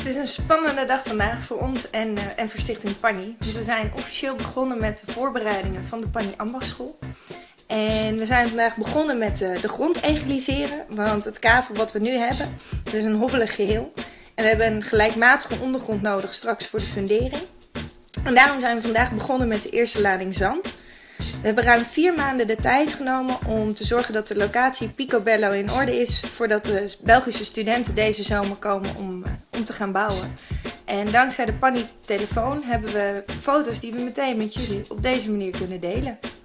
is een spannende dag vandaag voor ons en voor Stichting Panni. Dus we zijn officieel begonnen met de voorbereidingen van de Panni Ambachtschool. En we zijn vandaag begonnen met de grond egaliseren, want het kavel wat we nu hebben, dat is een hobbelig geheel. En we hebben een gelijkmatige ondergrond nodig straks voor de fundering. En daarom zijn we vandaag begonnen met de eerste lading zand. We hebben ruim 4 maanden de tijd genomen om te zorgen dat de locatie picobello in orde is voordat de Belgische studenten deze zomer komen om te gaan bouwen. En dankzij de Panni telefoon hebben we foto's die we meteen met jullie op deze manier kunnen delen.